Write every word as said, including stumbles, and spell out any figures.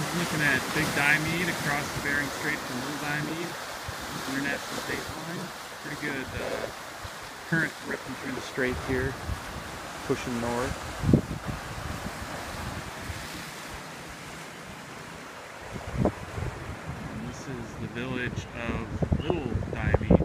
We're looking at Big Diomede across the Bering Strait from Little Diomede, international state line. Pretty good uh, current ripping through the strait here, pushing north. And this is the village of Little Diomede.